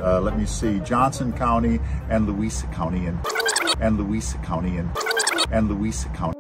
let me see, Johnson County and Louisa County and Louisa County and Louisa County.